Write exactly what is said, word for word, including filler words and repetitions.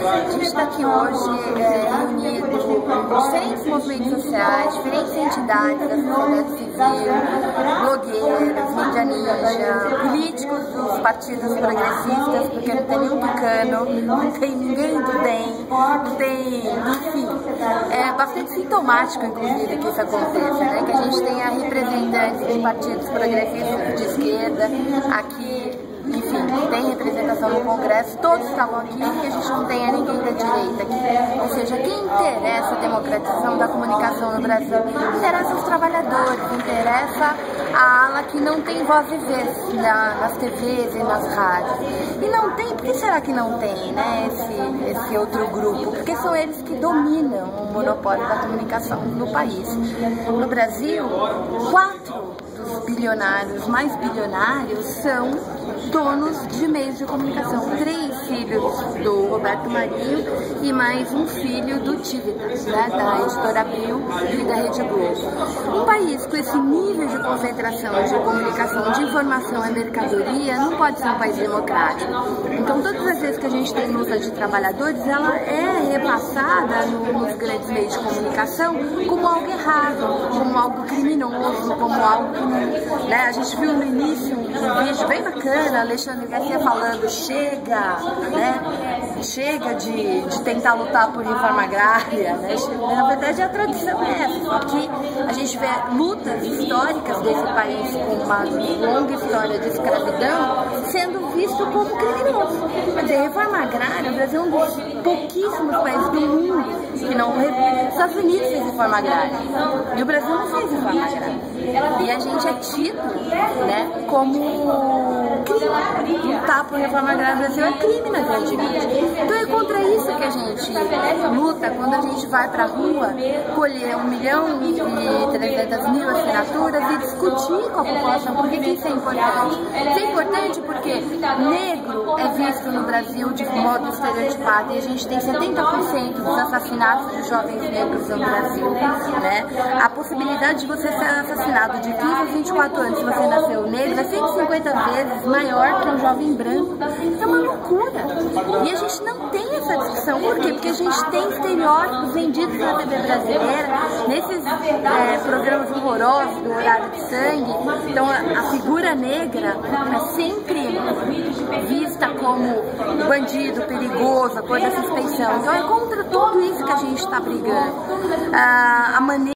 A gente está aqui hoje é, reunido com diferentes movimentos sociais, diferentes entidades da sociedade civil, blogueiros, mídia ninja, políticos dos partidos progressistas, porque não tem nenhum tucano, não tem ninguém do D E M, não tem, enfim, é bastante sintomático, inclusive, que isso aconteça, né? Que a gente tenha representantes de partidos progressistas de esquerda aqui, enfim, tem representação no Congresso, todos estavam aqui e a gente não tenha ninguém da direita aqui. Ou seja, quem interessa a democratização da comunicação no Brasil? Interessa os trabalhadores, interessa a ala que não tem voz e vez na, nas T Vs e nas rádios. E não tem, por que será que não tem, né, esse, esse outro grupo? Porque são eles que dominam o monopólio da comunicação no país. No Brasil, quatro dos bilionários mais bilionários são donos de meios de comunicação. Três filhos do Roberto Marinho e mais um filho do Tivita, né, da Editora Abril e da Rede Globo. Um país com esse nível de concentração de comunicação, de informação e mercadoria, não pode ser um país democrático. Então, todas as vezes que a gente tem luta de trabalhadores, ela é repassada nos grandes meios de comunicação como algo errado, como algo criminoso, como algo que não, né? A gente viu no início um vídeo bem bacana, Alexandre Garcia falando, chega, né? Chega de, de tentar lutar por reforma agrária, né? Na verdade, a tradição é essa, só que a gente vê lutas históricas desse país com uma longa história de escravidão sendo visto como criminoso. Quer dizer, reforma agrária, o Brasil é um dos pouquíssimos países do mundo que não... Os Estados Unidos fez reforma agrária e o Brasil não fez reforma agrária. E a gente é tido, né, como crime. Lutar por reforma agrária no Brasil é crime na grande mídia. Então é contra isso que a gente luta quando a gente vai pra rua colher um milhão e trezentas mil assinaturas e discutir com a população por que isso é importante. Isso é importante porque negro é visto no Brasil de modo estereotipado e a gente tem setenta por cento dos assassinatos de jovens negros no Brasil, né? A possibilidade de você ser assassinado de quinze a vinte e quatro anos se você nasceu negro é cento e cinquenta vezes maior que um jovem branco. É uma loucura. E a gente não tem essa discussão. Por quê? Porque a gente tem estereótipos vendidos na T V brasileira, nesses é, programas horrorosos do horário de sangue. Então a, a figura negra é sempre vista como bandido, perigoso, a cor da suspeição. Então é contra tudo isso que a gente está brigando. Ah, a maneira